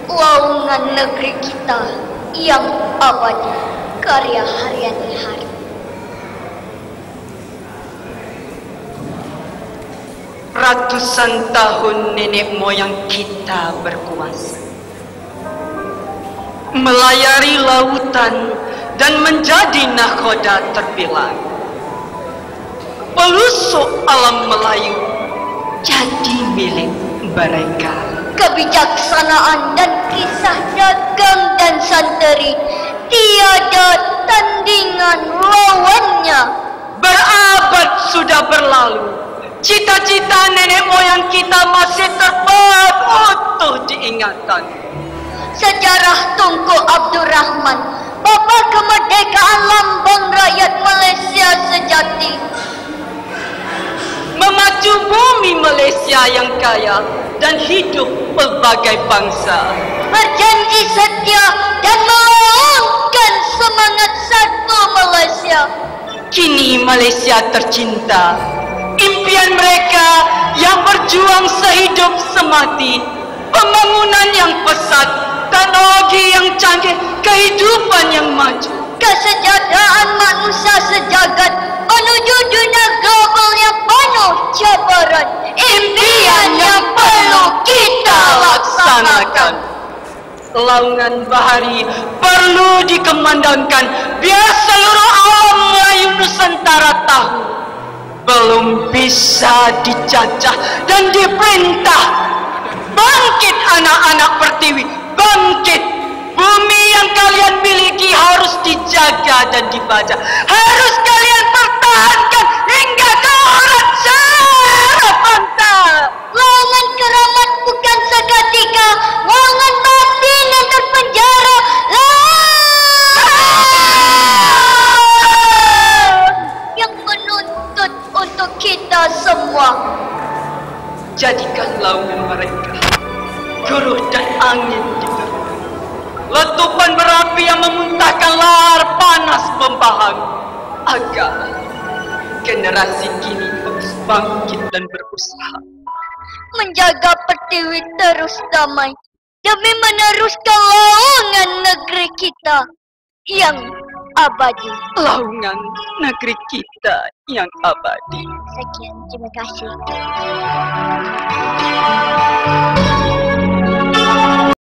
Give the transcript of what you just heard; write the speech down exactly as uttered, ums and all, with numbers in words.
Laungan negeri kita yang abadi, karya Haryani Hari. Ratusan tahun nenek moyang kita berkuasa, melayari lautan dan menjadi nahkoda terbilang. Pelusuk alam Melayu jadi milik mereka. Kebijaksanaan dan kisah dagang dan santeri tiada tandingan lawannya. Berabad sudah berlalu, cita-cita nenek moyang kita masih terpaut utuh diingatan. Sejarah Tunku Abdurrahman, bapa kemerdekaan lambang rakyat Malaysia sejati, memacu bumi Malaysia yang kaya dan hidup pelbagai bangsa, berjanji setia dan melaungkan semangat satu Malaysia. Kini Malaysia tercinta, impian mereka yang berjuang sehidup semati, pembangunan yang pesat, teknologi yang canggih, kehidupan yang maju, kesejahteraan manusia sejagat menuju dunia global yang penuh cabaran, impian yang perlu kita laksanakan. Laungan bahari perlu dikemandangkan biar seluruh alam Melayu Nusantara tahu belum bisa dijajah dan diperintah. Bangkit anak-anak Pertiwi, bangkit. Bumi yang kalian miliki harus dijaga dan dibaca, harus kalian pertahankan hingga ke urat sarafanta. Laungan keramat bukan seketika, laungan batin yang terpenjara. Laungan yang menuntut untuk kita semua. Jadikan laungan mereka guruh dan angin di geruh, letupan berapi yang memuntahkan lahar panas membahang, agar generasi kini terus bangkit dan berusaha Menjaga Pertiwi terus damai demi meneruskan laungan negeri kita yang abadi. Laungan negeri kita yang abadi. Sekian, terima kasih.